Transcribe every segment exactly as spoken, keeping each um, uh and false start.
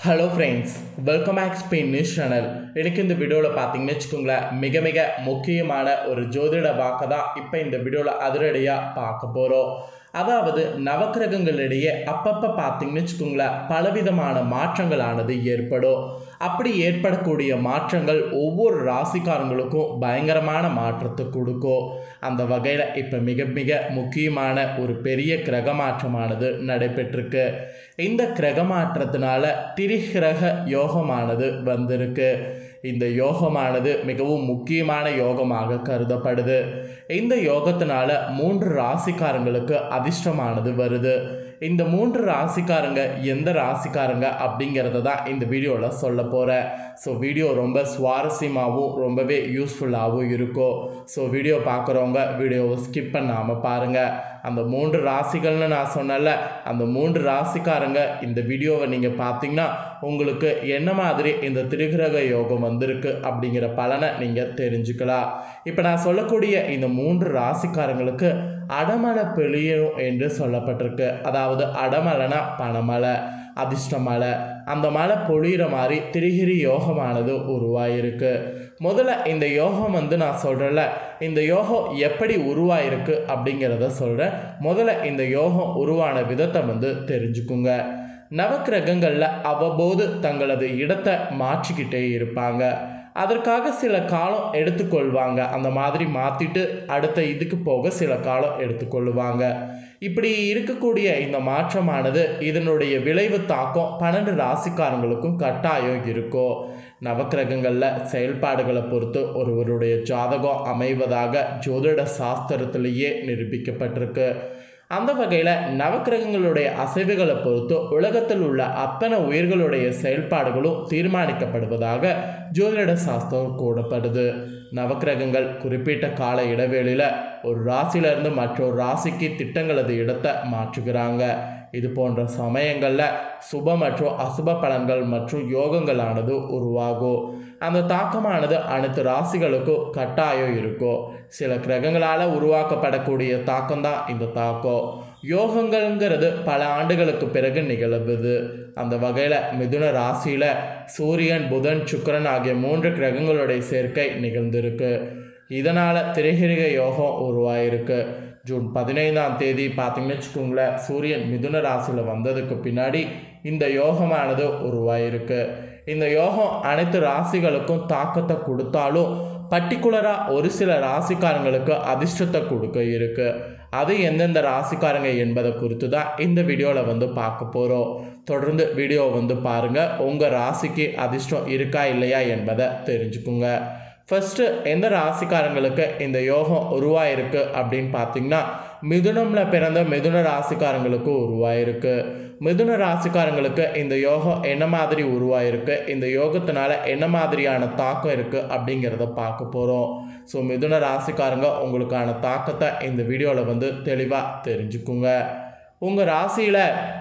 Hello friends, welcome back Spain news channel. எனக்கு இந்த வீடியோவில் பார்த்தீங்கன்னு வச்சுக்கோங்களேன், மிக மிக முக்கியமான ஒரு ஜோதிட வாக்கை தான் இப்போ இந்த வீடியோவில் அதிரடியாக பார்க்க போகிறோம். அதாவது நவக்கிரகங்களிடையே அப்பப்போ பார்த்தீங்கன்னு வச்சுக்கோங்களேன், பலவிதமான மாற்றங்களானது ஏற்படும். அப்படி ஏற்படக்கூடிய மாற்றங்கள் ஒவ்வொரு ராசிக்காரங்களுக்கும் பயங்கரமான மாற்றத்தை கொடுக்கும். அந்த வகையில் இப்போ மிக மிக முக்கியமான ஒரு பெரிய கிரக மாற்றமானது நடைபெற்றிருக்கு. இந்த கிரக மாற்றத்தினால திரிகிரக யோகமானது வந்திருக்கு. இந்த யோகமானது மிகவும் முக்கியமான யோகமாக கருதப்படுது. இந்த யோகத்தினால மூன்று ராசிக்காரங்களுக்கு அதிர்ஷ்டமானது வருது. இந்த மூன்று ராசிக்காரங்க எந்த ராசிக்காரங்க அப்படிங்கிறத தான் இந்த வீடியோவில் சொல்ல போகிறேன். ஸோ வீடியோ ரொம்ப சுவாரஸ்யமாகவும் ரொம்பவே யூஸ்ஃபுல்லாகவும் இருக்கும். ஸோ வீடியோ பார்க்குறவங்க வீடியோவை ஸ்கிப் பண்ணாமல் பாருங்கள். அந்த மூன்று ராசிகள்னு நான் சொன்னல, அந்த மூன்று ராசிக்காரங்க இந்த வீடியோவை நீங்கள் பார்த்தீங்கன்னா உங்களுக்கு என்ன மாதிரி இந்த திரிகிரக யோகம் வந்திருக்கு அப்படிங்கிற பலனை நீங்கள் தெரிஞ்சுக்கலாம். இப்போ நான் சொல்லக்கூடிய இந்த மூன்று ராசிக்காரங்களுக்கு அடமலை பெழியும் என்று சொல்லப்பட்டிருக்கு. அதாவது அடமலைனா பணமலை, அதிர்ஷ்டமலை, அந்த மலை பொழிகிற மாதிரி திரிகிரி யோகமானது உருவாயிருக்கு. முதல்ல இந்த யோகம் வந்து நான் சொல்கிறேன்ல, இந்த யோகம் எப்படி உருவாயிருக்கு அப்படிங்கிறத சொல்கிறேன். முதல்ல இந்த யோகம் உருவான விதத்தை வந்து தெரிஞ்சுக்குங்க. நவக்கிரகங்களில் அவ்வப்போது தங்களது இடத்தை மாற்றிக்கிட்டே இருப்பாங்க. அதற்காக சில காலம் எடுத்துக்கொள்வாங்க. அந்த மாதிரி மாற்றிட்டு அடுத்த இதுக்கு போக சில காலம் எடுத்துக்கொள்வாங்க. இப்படி இருக்கக்கூடிய இந்த மாற்றமானது இதனுடைய விளைவு தாக்கம் பன்னெண்டு ராசிக்காரங்களுக்கும் கட்டாயம் இருக்கும். நவக்கிரகங்களில் செயல்பாடுகளை பொறுத்து ஒருவருடைய ஜாதகம் அமைவதாக ஜோதிட சாஸ்திரத்திலேயே நிரூபிக்கப்பட்டிருக்கு. அந்த வகையில் நவக்கிரகங்களுடைய அசைவுகளை பொறுத்து உலகத்தில் உள்ள அத்தனை உயிர்களுடைய செயல்பாடுகளும் தீர்மானிக்கப்படுவதாக ஜோதிட சாஸ்திரம் கூறப்படுது. நவக்கிரகங்கள் குறிப்பிட்ட கால இடைவெளியில் ஒரு ராசியிலிருந்து மற்றொரு ராசிக்கு திட்டங்களது இடத்தை மாற்றுகிறாங்க. இது போன்ற சமயங்களில் சுப மற்றும் அசுப பலன்கள் மற்றும் யோகங்களானது உருவாகும். அந்த தாக்கமானது அனைத்து ராசிகளுக்கும் கட்டாயம் இருக்கும். சில கிரகங்களால் உருவாக்கப்படக்கூடிய தாக்கம் தான் இந்த தாக்கம். யோகங்கள்ங்கிறது பல ஆண்டுகளுக்கு பிறகு நிகழ்வுது. அந்த வகையில் மிதுன ராசியில் சூரியன், புதன், சுக்கிரன் ஆகிய மூன்று கிரகங்களுடைய சேர்க்கை நிகழ்ந்திருக்கு. இதனால் திரிகிரக யோகம் உருவாயிருக்கு. ஜூன் பதினைந்தாம் தேதி பார்த்தீங்கன்னு வச்சுக்கோங்களேன், சூரியன் மிதுன ராசியில் வந்ததுக்கு பின்னாடி இந்த யோகமானது உருவாயிருக்கு. இந்த யோகம் அனைத்து ராசிகளுக்கும் தாக்கத்தை கொடுத்தாலும் பர்டிகுலராக ஒரு சில ராசிக்காரங்களுக்கு அதிர்ஷ்டத்தை கொடுக்க இருக்கு. அது எந்தெந்த ராசிக்காரங்க என்பதை குறித்து தான் இந்த வீடியோவில் வந்து பார்க்க போகிறோம். தொடர்ந்து வீடியோவை வந்து பாருங்கள். உங்கள் ராசிக்கு அதிர்ஷ்டம் இருக்கா இல்லையா என்பதை தெரிஞ்சுக்குங்க. ஃபஸ்ட்டு எந்த ராசிக்காரங்களுக்கு இந்த யோகம் உருவாயிருக்கு அப்படின்னு பார்த்தீங்கன்னா, மிதுனமில் பிறந்த மிதுன ராசிக்காரங்களுக்கு உருவாயிருக்கு. மிதுன ராசிக்காரங்களுக்கு இந்த யோகம் என்ன மாதிரி உருவாயிருக்கு, இந்த யோகத்தினால என்ன மாதிரியான தாக்கம் இருக்குது அப்படிங்கிறத பார்க்க போகிறோம். ஸோ மிதுன ராசிக்காரங்க உங்களுக்கான தாக்கத்தை இந்த வீடியோவில் வந்து தெளிவாக தெரிஞ்சுக்குங்க. உங்கள் ராசியில்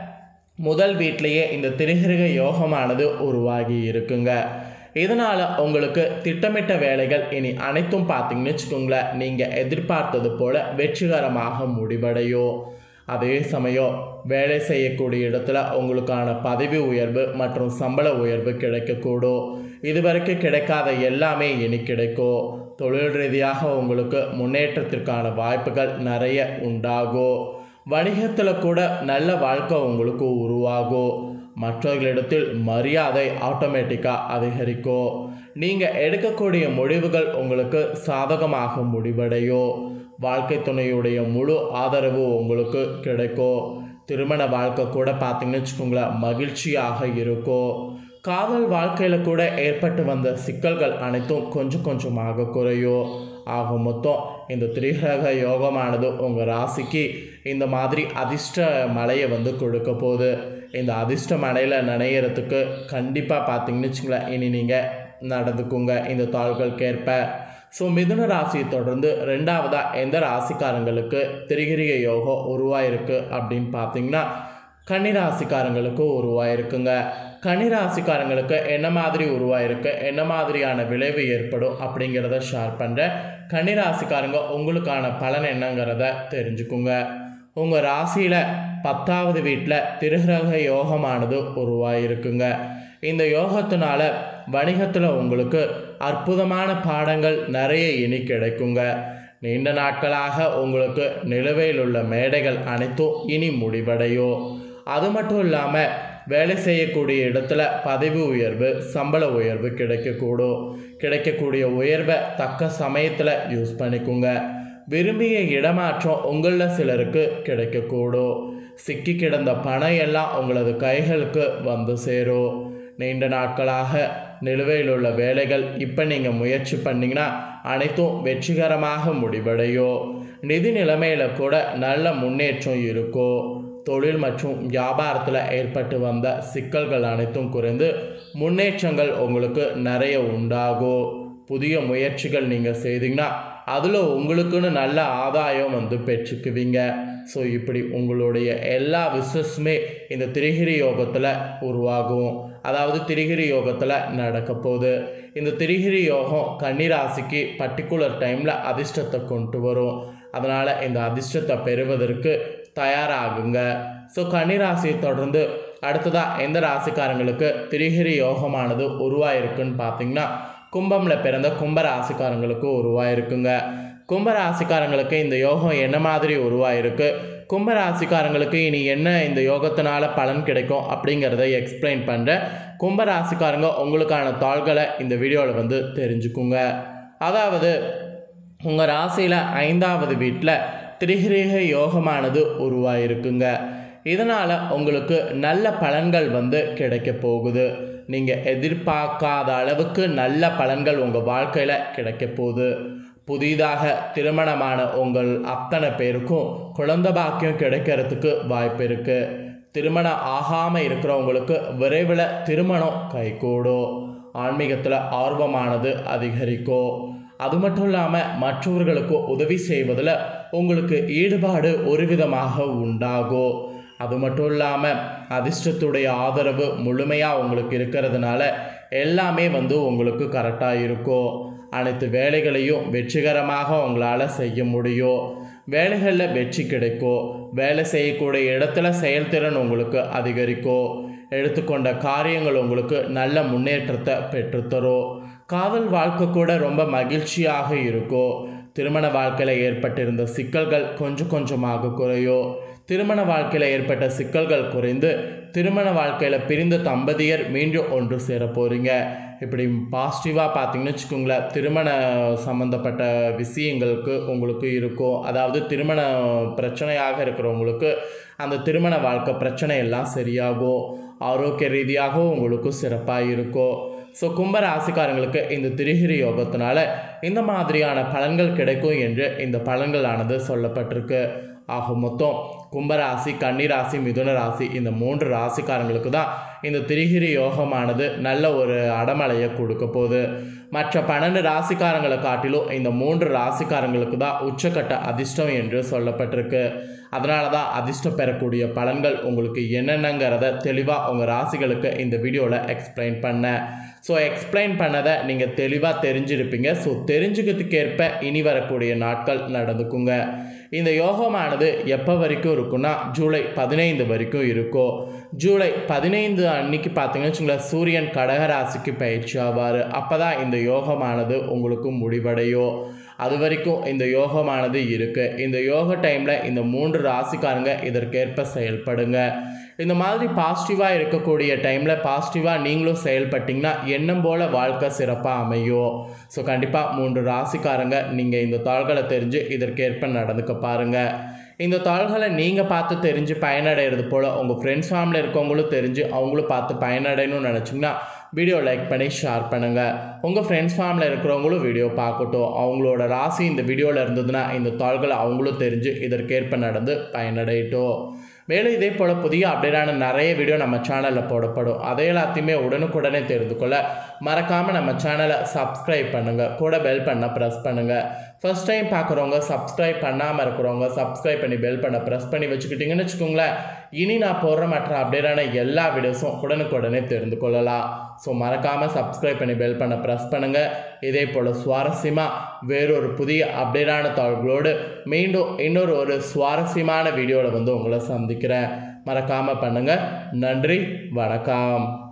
முதல் வீட்டிலேயே இந்த திரிகிரக யோகமானது உருவாகி இருக்குங்க. இதனால் உங்களுக்கு திட்டமிட்ட வேலைகள் இனி அனைத்தும் பார்த்தீங்கன்னு வச்சுக்கோங்களேன், நீங்கள் எதிர்பார்த்தது போல் வெற்றிகரமாக முடிவடையும். அதே சமயம் வேலை செய்யக்கூடிய இடத்துல உங்களுக்கான பதவி உயர்வு மற்றும் சம்பள உயர்வு கிடைக்கக்கூடும். இதுவரைக்கும் கிடைக்காத எல்லாமே இனி கிடைக்கும். தொழில் ரீதியாக உங்களுக்கு முன்னேற்றத்திற்கான வாய்ப்புகள் நிறைய உண்டாகும். வணிகத்தில் கூட நல்ல வாழ்க்கை உங்களுக்கு உருவாகும். மற்றவர்களிடத்தில் மரியாதை ஆட்டோமேட்டிக்காக அதிகரிக்கும். நீங்கள் எடுக்கக்கூடிய முடிவுகள் உங்களுக்கு சாதகமாக முடிவடையும். வாழ்க்கை துணையுடைய முழு ஆதரவு உங்களுக்கு கிடைக்கும். திருமண வாழ்க்கை கூட பார்த்தீங்கன்னு வச்சுக்கோங்களேன், மகிழ்ச்சியாக இருக்கும். காதல் வாழ்க்கையில் கூட ஏற்பட்டு வந்த சிக்கல்கள் அனைத்தும் கொஞ்சம் கொஞ்சமாக குறையும். ஆக மொத்தம் இந்த திரிகிரக யோகமானது உங்கள் ராசிக்கு இந்த மாதிரி அதிர்ஷ்ட மலையை வந்து கொடுக்க போகுது. இந்த அதிர்ஷ்ட மலையில் நனையிறதுக்கு கண்டிப்பாக பார்த்தீங்கன்னு வச்சுங்களேன், இனி நீங்கள் நடந்துக்குங்க இந்த தாள்களுக்கேற்ப. ஸோ மிதுன ராசியை தொடர்ந்து ரெண்டாவதாக எந்த ராசிக்காரங்களுக்கு திரிகிரக யோகம் உருவாயிருக்கு அப்படின்னு பார்த்தீங்கன்னா, கன்னிராசிக்காரங்களுக்கு உருவாயிருக்குங்க. கன்னிராசிக்காரங்களுக்கு என்ன மாதிரி உருவாயிருக்கு, என்ன மாதிரியான விளைவு ஏற்படும் அப்படிங்கிறத ஷேர் பண்ணுறேன். கன்னிராசிக்காரங்க உங்களுக்கான பலன் என்னங்கிறத தெரிஞ்சுக்குங்க. உங்கள் ராசியில் பத்தாவது வீட்டில் திருகிரக யோகமானது உருவாயிருக்குங்க. இந்த யோகத்தினால வணிகத்தில் உங்களுக்கு அற்புதமான பாடங்கள் நிறைய இனி கிடைக்குங்க. நீண்ட நாட்களாக உங்களுக்கு நிலுவையில் உள்ள மேடைகள் அனைத்தும் இனி முடிவடையும். அது மட்டும் இல்லாமல் வேலை செய்யக்கூடிய இடத்துல பதவி உயர்வு, சம்பள உயர்வு கிடைக்கக்கூடும். கிடைக்கக்கூடிய உயர்வை தக்க சமயத்தில் யூஸ் பண்ணிக்கோங்க. விரும்பிய இடமாற்றம் உங்களில் சிலருக்கு கிடைக்கக்கூடும். சிக்கி கிடந்த பணம் எல்லாம் உங்களது கைகளுக்கு வந்து சேரும். நீண்ட நாட்களாக நிலுவையில் உள்ள வேலைகள் இப்போ நீங்கள் முயற்சி பண்ணிங்கன்னா அனைத்தும் வெற்றிகரமாக முடிவடையும். நிதி நிலைமையில் கூட நல்ல முன்னேற்றம் இருக்கும். தொழில் மற்றும் வியாபாரத்தில் ஏற்பட்டு வந்த சிக்கல்கள் அனைத்தும் குறைந்து முன்னேற்றங்கள் உங்களுக்கு நிறைய உண்டாகும். புதிய முயற்சிகள் நீங்கள் செய்தீங்கன்னா அதில் உங்களுக்குன்னு நல்ல ஆதாயம் வந்து பெற்றுக்குவீங்க. ஸோ இப்படி உங்களுடைய எல்லா விசஸுமே இந்த திரிகிரி யோகத்தில் உருவாகும். அதாவது திரிகிரி யோகத்தில் நடக்க போகுது. இந்த திரிகிரி யோகம் கன்னிராசிக்கு பர்டிகுலர் டைமில் அதிர்ஷ்டத்தை கொண்டு வரும். அதனால் இந்த அதிர்ஷ்டத்தை பெறுவதற்கு தயாராகுங்க. ஸோ கன்னிராசியை தொடர்ந்து அடுத்ததாக எந்த ராசிக்காரங்களுக்கு திரிகிரி யோகமானது உருவாயிருக்குன்னு பார்த்தீங்கன்னா கும்பமில் பிறந்த கும்ப ராசிக்காரங்களுக்கு உருவாயிருக்குங்க. கும்ப ராசிக்காரங்களுக்கு இந்த யோகம் என்ன மாதிரி உருவாயிருக்கு, கும்ப ராசிக்காரங்களுக்கு இனி என்ன இந்த யோகத்தினால பலன் கிடைக்கும் அப்படிங்கிறத எக்ஸ்பிளைன் பண்ணுறேன். கும்ப ராசிக்காரங்க உங்களுக்கான தாள்களை இந்த வீடியோவில் வந்து தெரிஞ்சுக்குங்க. அதாவது உங்கள் ராசியில் ஐந்தாவது வீட்டில் திரிகிரக யோகமானது உருவாயிருக்குங்க. இதனால் உங்களுக்கு நல்ல பலன்கள் வந்து கிடைக்க போகுது. நீங்கள் எதிர்பார்க்காத அளவுக்கு நல்ல பலன்கள் உங்கள் வாழ்க்கையில் கிடைக்க போகுது. புதிதாக திருமணமான உங்கள் அத்தனை பேருக்கும் குழந்தை பாக்கியம் கிடைக்கிறதுக்கு வாய்ப்பு இருக்குது. திருமணம் ஆகாமல் இருக்கிறவங்களுக்கு விரைவில் திருமணம் கைகூடும். ஆன்மீகத்தில் ஆர்வமானது அதிகரிக்கும். அது மட்டும் இல்லாமல் மற்றவர்களுக்கு உதவி செய்வதில் உங்களுக்கு ஈடுபாடு ஒரு விதமாக உண்டாகும். அது மட்டும் இல்லாமல் அதிர்ஷ்டத்துடைய ஆதரவு முழுமையாக உங்களுக்கு இருக்கிறதுனால எல்லாமே வந்து உங்களுக்கு கரெக்டாக இருக்கும். அனைத்து வேலைகளையும் வெற்றிகரமாக உங்களால் செய்ய முடியும். வேலைகளில் வெற்றி கிடைக்கும். வேலை செய்யக்கூடிய இடத்துல செயல்திறன் உங்களுக்கு அதிகரிக்கும். எடுத்துக்கொண்ட காரியங்கள் உங்களுக்கு நல்ல முன்னேற்றத்தை பெற்றுத்தரும். காதல் வாழ்க்கை கூட ரொம்ப மகிழ்ச்சியாக இருக்கும். திருமண வாழ்க்கையில் ஏற்பட்டிருந்த சிக்கல்கள் கொஞ்சம் கொஞ்சமாக குறையும். திருமண வாழ்க்கையில் ஏற்பட்ட சிக்கல்கள் குறைந்து திருமண வாழ்க்கையில் பிரிந்த தம்பதியர் மீண்டும் ஒன்று சேர போகிறீங்க. இப்படி பாசிட்டிவாக பார்த்தீங்கன்னு வச்சுக்கோங்களேன், திருமண சம்மந்தப்பட்ட விஷயங்களுக்கு உங்களுக்கு இருக்கும். அதாவது திருமண பிரச்சனையாக இருக்கிறவங்களுக்கு அந்த திருமண வாழ்க்கை பிரச்சனை எல்லாம் சரியாகும். ஆரோக்கிய ரீதியாகவும் உங்களுக்கு சிறப்பாக இருக்கும். ஸோ கும்ப ராசிக்காரங்களுக்கு இந்த திரிகிரி யோகத்தினால இந்த மாதிரியான பலன்கள் கிடைக்கும் என்று இந்த பலன்களானது சொல்லப்பட்டிருக்கு. ஆக மொத்தம் கும்பராசி, கன்னிராசி, மிதுன ராசி இந்த மூன்று ராசிக்காரங்களுக்கு தான் இந்த திரிகிரி யோகமானது நல்ல ஒரு அடமலையை கொடுக்க போகுது. மற்ற பன்னெண்டு ராசிக்காரங்களை காட்டிலும் இந்த மூன்று ராசிக்காரங்களுக்கு தான் உச்சக்கட்ட அதிர்ஷ்டம் என்று சொல்லப்பட்டிருக்கு. அதனால தான் அதிர்ஷ்டம் பெறக்கூடிய பலன்கள் உங்களுக்கு என்னென்னங்கிறத தெளிவாக உங்கள் ராசிகளுக்கு இந்த வீடியோவில் எக்ஸ்பிளைன் பண்ணேன். ஸோ எக்ஸ்பிளைன் பண்ணதை நீங்கள் தெளிவாக தெரிஞ்சிருப்பீங்க. ஸோ தெரிஞ்சுக்கிறதுக்கேற்ப இனி வரக்கூடிய நாட்கள் நடந்துக்குங்க. இந்த யோகமானது எப்போ வரைக்கும் இருக்குன்னா ஜூலை பதினைந்து வரைக்கும் இருக்கும். ஜூலை பதினைந்து அன்னைக்கு பார்த்தீங்கன்னு வச்சுங்களேன், சூரியன் கடகராசிக்கு பயிற்சி ஆவார். அப்போ தான் இந்த யோகமானது உங்களுக்கு முடிவடையும். அது வரைக்கும் இந்த யோகமானது இருக்குது. இந்த யோக டைமில் இந்த மூன்று ராசிக்காரங்க இதற்கேற்ப செயல்படுங்க. இந்த மாதிரி பாசிட்டிவாக இருக்கக்கூடிய டைமில் பாசிட்டிவாக நீங்களும் செயல்பட்டிங்கன்னா எண்ணம் போல் வாழ்க்கை சிறப்பாக அமையும். ஸோ கண்டிப்பாக மூன்று ராசிக்காரங்க நீங்கள் இந்த தாள்களை தெரிஞ்சு இதற்கேற்ப நடந்துக்க பாருங்கள். இந்த தாள்களை நீங்கள் பார்த்து தெரிஞ்சு பயனடைகிறது போல் உங்கள் ஃப்ரெண்ட்ஸ் ஃபேமிலியில் இருக்கவங்களும் தெரிஞ்சு அவங்களும் பார்த்து பயனடையணும்னு நினச்சிங்கன்னா வீடியோ லைக் பண்ணி ஷேர் பண்ணுங்கள். உங்கள் ஃப்ரெண்ட்ஸ் ஃபேமிலியில் இருக்கிறவங்களும் வீடியோ பார்க்கட்டும். அவங்களோட ராசி இந்த வீடியோவில் இருந்ததுன்னா இந்த தாள்களை அவங்களும் தெரிஞ்சு இதற்கேற்ப நடந்து பயனடையட்டும். மேலும் இதே போல் புதிய அப்டேட்டான நிறைய வீடியோ நம்ம சேனலில் போடப்படும். அதை எல்லாத்தையுமே உடனுக்குடனே தெரிந்து கொள்ள மறக்காமல் நம்ம சேனலை சப்ஸ்கிரைப் பண்ணுங்கள். கூட பெல் பண்ண ப்ரெஸ் பண்ணுங்கள். ஃபர்ஸ்ட் டைம் பார்க்குறவங்க சப்ஸ்கிரைப் பண்ணாமல் இருக்கிறவங்க சப்ஸ்கிரைப் பண்ணி பெல் பண்ண ப்ரெஸ் பண்ணி வச்சுக்கிட்டிங்கன்னு வச்சுக்கோங்களேன். இனி நான் போடுற மற்ற அப்டேட்டான எல்லா வீடியோஸும் உடனுக்குடனே தெரிந்து கொள்ளலாம். ஸோ மறக்காமல் சப்ஸ்கிரைப் பண்ணி பெல் பண்ண ப்ரெஸ் பண்ணுங்கள். இதே போல் சுவாரஸ்யமாக வேறொரு புதிய அப்டேட்டான தகவல்களோடு மீண்டும் இன்னொரு ஒரு சுவாரஸ்யமான வீடியோவில் வந்து உங்களை சந்திக்கிறேன். மறக்காமல் பண்ணுங்கள். நன்றி, வணக்கம்.